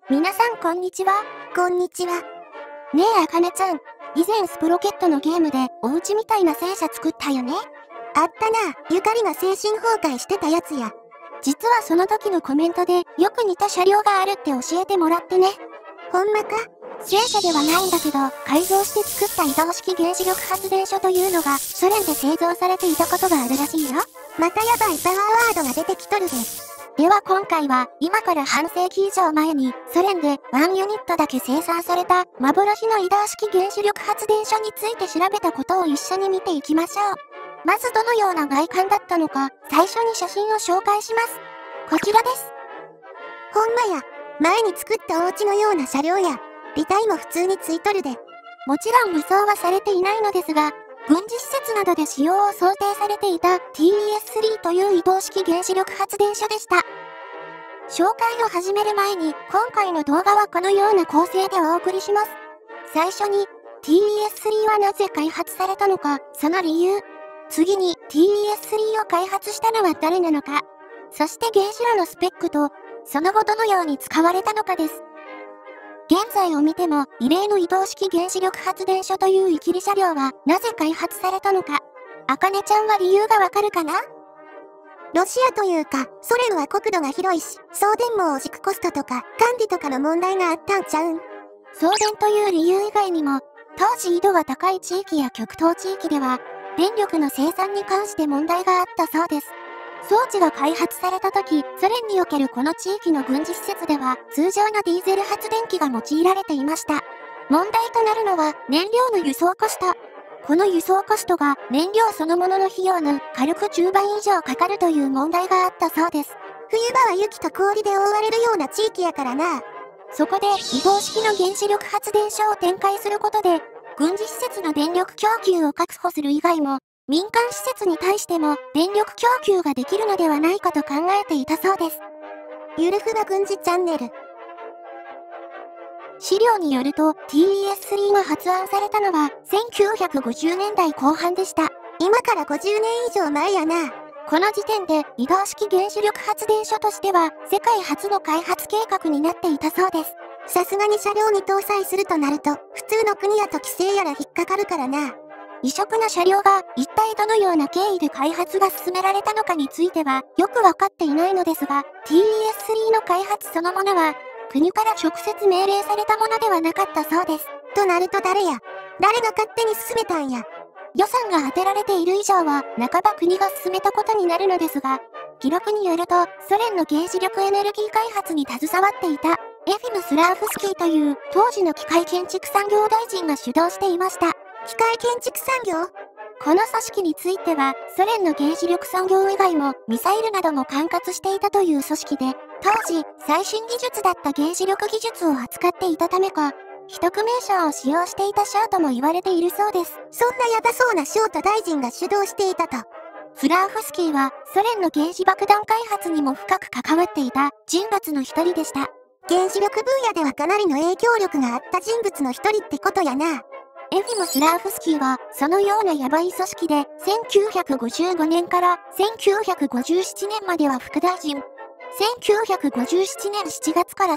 皆さんこんにちは。 こんにちは。 ねえあかねちゃん、以前スプロケットのゲームでお家みたいな戦車作ったよね。 あったな、ゆかりが精神崩壊してたやつや。 実はその時のコメントでよく似た車両があるって教えてもらってね。 ほんまか？ 戦車ではないんだけど、改造して作った移動式原子力発電所というのがソ連で製造されていたことがあるらしいよ。 またやばいパワーワードが出てきとるで。 では今回は今から半世紀以上前にソ連で1ユニットだけ生産された幻の移動式原子力発電所について調べたことを一緒に見ていきましょう。まずどのような外観だったのか最初に写真を紹介します。こちらです。 ほんまや、前に作ったお家のような車両や、履帯も普通についとるで。 もちろん武装はされていないのですが、軍事施設などで使用を想定されていた TES-3 という移動式原子力発電所でした。紹介を始める前に、今回の動画はこのような構成でお送りします。最初に、TES-3 はなぜ開発されたのか、その理由。次に、TES-3 を開発したのは誰なのか。そして原子炉のスペックと、その後どのように使われたのかです。現在を見ても、異例の移動式原子力発電所というイキリ車両はなぜ開発されたのか。あかねちゃんは理由がわかるかな？ ロシアというか、ソ連は国土が広いし、送電網を軸コストとか、管理とかの問題があったんちゃうん？ 送電という理由以外にも、当時緯度が高い地域や極東地域では、電力の生産に関して問題があったそうです。装置が開発された時、ソ連におけるこの地域の軍事施設では、通常のディーゼル発電機が用いられていました。問題となるのは、燃料の輸送コスト。この輸送コストが燃料そのものの費用の軽く10倍以上かかるという問題があったそうです。 冬場は雪と氷で覆われるような地域やからな。 そこで移動式の原子力発電所を展開することで、軍事施設の電力供給を確保する以外も、民間施設に対しても電力供給ができるのではないかと考えていたそうです。 ゆるふわ軍事チャンネル。 資料によると TES-3 が発案されたのは1950年代後半でした。 今から50年以上前やな。 この時点で移動式原子力発電所としては世界初の開発計画になっていたそうです。 さすがに車両に搭載するとなると、普通の国やと規制やら引っかかるからな。 異色な車両が一体どのような経緯で開発が進められたのかについてはよくわかっていないのですが、TES-3 の開発そのものは国から直接命令されたものではなかったそうです。 となると誰が勝手に進めたんや。 予算が当てられている以上は半ば国が進めたことになるのですが、記録によるとソ連の原子力エネルギー開発に携わっていたエフィム・スラーフスキーという当時の機械建築産業大臣が主導していました。 機械建築産業？ この組織については、ソ連の原子力産業以外もミサイルなども管轄していたという組織で、当時最新技術だった原子力技術を扱っていたためか、秘匿名称を使用していた省とも言われているそうです。 そんなやばそうな省と大臣が主導していたと。 スラーフスキーはソ連の原子爆弾開発にも深く関わっていた人物の一人でした。 原子力分野ではかなりの影響力があった人物の一人ってことやな。 エフィム・スラーフスキーは、そのようなヤバい組織で、1955年から1957年までは副大臣、1957年7月から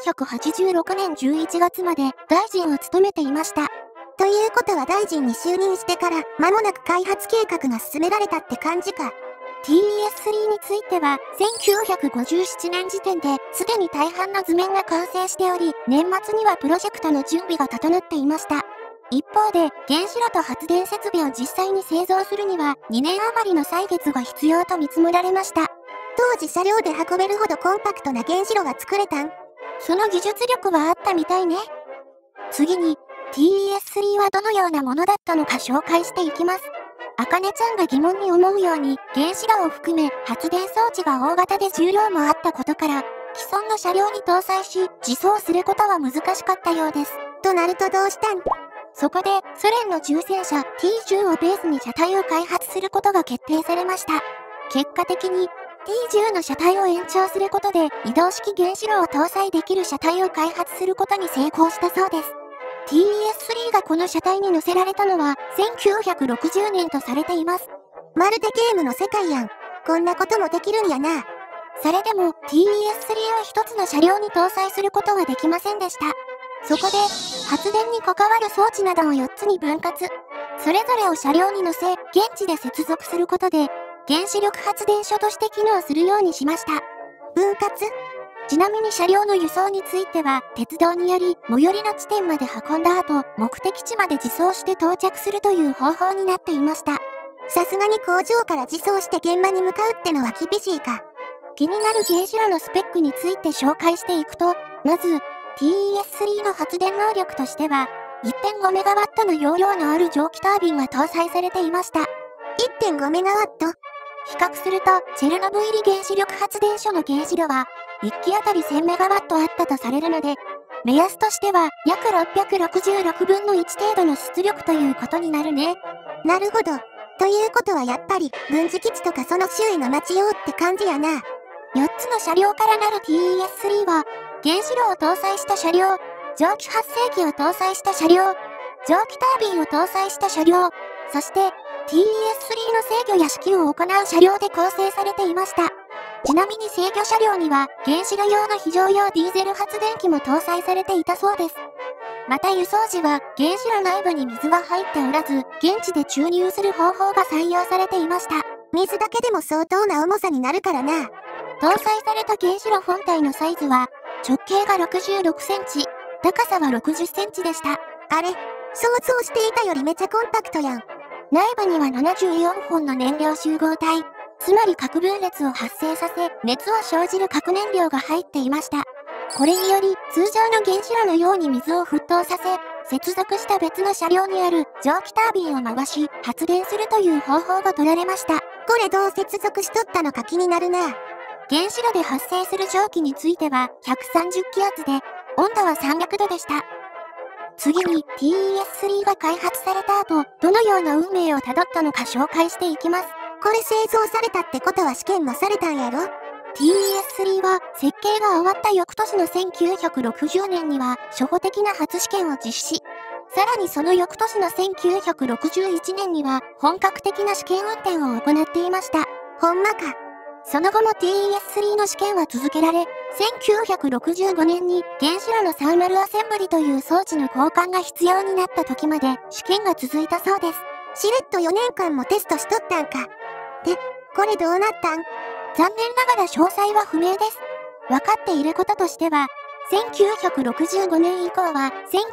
1986年11月まで大臣を務めていました。 ということは大臣に就任してから、間もなく開発計画が進められたって感じか。 TES-3 については、1957年時点で、すでに大半の図面が完成しており、年末にはプロジェクトの準備が整っていました。一方で、原子炉と発電設備を実際に製造するには、2年余りの歳月が必要と見積もられました。 当時車両で運べるほどコンパクトな原子炉が作れたん？ その技術力はあったみたいね。次に、TES-3 はどのようなものだったのか紹介していきます。あかねちゃんが疑問に思うように、原子炉を含め発電装置が大型で重量もあったことから、既存の車両に搭載し、自走することは難しかったようです。 となるとどうしたん？ そこで、ソ連の重戦車 T10 をベースに車体を開発することが決定されました。結果的に、T10 の車体を延長することで、移動式原子炉を搭載できる車体を開発することに成功したそうです。TES-3 がこの車体に乗せられたのは、1960年とされています。 まるでゲームの世界やん。こんなこともできるんやな。 それでも TES3 を一つの車両に搭載することはできませんでした。そこで、発電に関わる装置などを4つに分割。それぞれを車両に乗せ、現地で接続することで、原子力発電所として機能するようにしました。 分割？ ちなみに車両の輸送については、鉄道により最寄りの地点まで運んだ後、目的地まで自走して到着するという方法になっていました。 さすがに工場から自走して現場に向かうってのは厳しいか。 気になる原子炉のスペックについて紹介していくと、まず、TES3 の発電能力としては、1.5 メガワットの容量のある蒸気タービンが搭載されていました。 1.5 メガワット？ 比較すると、チェルノブイリ原子力発電所の原子炉は、1機あたり1000メガワットあったとされるので、目安としては約666分の1程度の出力ということになるね。 なるほど。ということはやっぱり、軍事基地とかその周囲の街用って感じやな。 4つの車両からなる TES3 は、原子炉を搭載した車両、蒸気発生器を搭載した車両、蒸気タービンを搭載した車両、そして TES3 の制御や指揮を行う車両で構成されていました。ちなみに制御車両には原子炉用の非常用ディーゼル発電機も搭載されていたそうです。また輸送時は原子炉内部に水は入っておらず、現地で注入する方法が採用されていました。 水だけでも相当な重さになるからな。 搭載された原子炉本体のサイズは、直径が66センチ、高さは60センチでした。 あれ、想像していたよりめちゃコンパクトやん。 内部には74本の燃料集合体、つまり核分裂を発生させ、熱を生じる核燃料が入っていました。これにより、通常の原子炉のように水を沸騰させ、接続した別の車両にある蒸気タービンを回し、発電するという方法が取られました。 これどう接続しとったのか気になるな。 原子炉で発生する蒸気については130気圧で、温度は300度でした。次に TES3 が開発された後、どのような運命をたどったのか紹介していきます。 これ製造されたってことは試験もされたんやろ？ TES3 は設計が終わった翌年の1960年には初歩的な初試験を実施。さらにその翌年の1961年には本格的な試験運転を行っていました。 ほんまか。 その後も TES3 の試験は続けられ、1965年に原子炉のサーマルアセンブリという装置の交換が必要になった時まで試験が続いたそうです。 しれっと4年間もテストしとったんか。で、これどうなったん？ 残念ながら詳細は不明です。分かっていることとしては、1965年以降は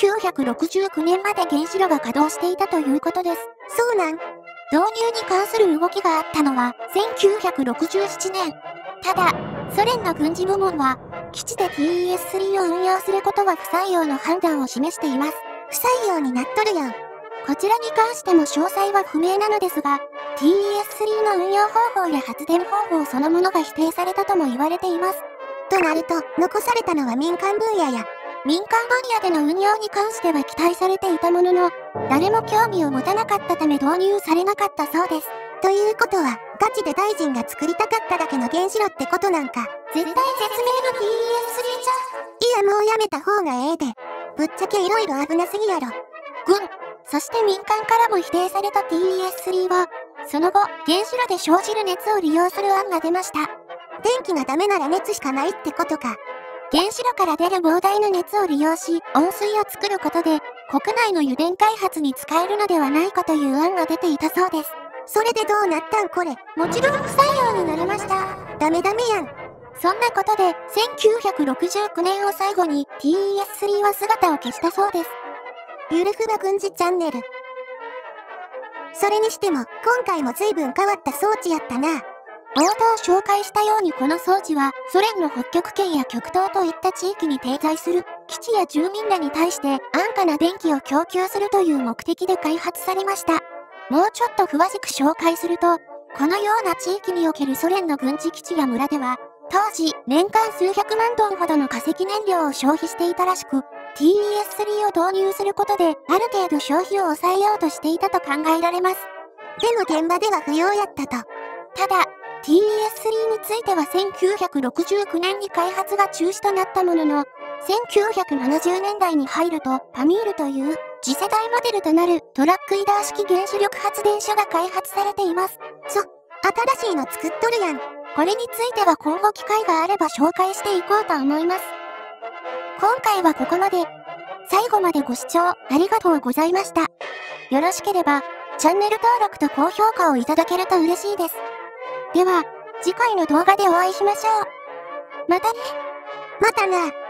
1969年まで原子炉が稼働していたということです。 そうなん？ 導入に関する動きがあったのは1967年。ただ、ソ連の軍事部門は、基地で TES3 を運用することは不採用の判断を示しています。 不採用になっとるやん。 こちらに関しても詳細は不明なのですが、TES3 の運用方法や発電方法そのものが否定されたとも言われています。 となると、残されたのは民間分野や。 民間分野での運用に関しては期待されていたものの、誰も興味を持たなかったため導入されなかったそうです。 ということは、ガチで大臣が作りたかっただけの原子炉ってことなんか。 絶対絶命の TES3 じいやもうやめた方がええで。ぶっちゃけ色々危なすぎやろ。 軍、そして民間からも否定された TES3 は、その後、原子炉で生じる熱を利用する案が出ました。 電気がダメなら熱しかないってことか。 原子炉から出る膨大な熱を利用し、温水を作ることで、国内の油田開発に使えるのではないかという案が出ていたそうです。 それでどうなったんこれ。 もちろん不採用になりました。 ダメダメやん。 そんなことで、1969年を最後に TES3 は姿を消したそうです。 ゆるふわ軍事チャンネル。それにしても、今回も随分変わった装置やったな。 冒頭紹介したようにこの装置は、ソ連の北極圏や極東といった地域に停在する基地や住民らに対して安価な電気を供給するという目的で開発されました。もうちょっと詳しく紹介すると、このような地域におけるソ連の軍事基地や村では、当時年間数百万トンほどの化石燃料を消費していたらしく、TES3 を導入することである程度消費を抑えようとしていたと考えられます。 でも現場では不要やったと。 ただ、TES3 については1969年に開発が中止となったものの、1970年代に入るとパミールという次世代モデルとなるトラック移動式原子力発電所が開発されています。 新しいの作っとるやん。 ここれについては今後機会があれば紹介していこうと思います。今回はここまで。最後までご視聴ありがとうございました。よろしければ、チャンネル登録と高評価をいただけると嬉しいです。では、次回の動画でお会いしましょう。またね。 またな。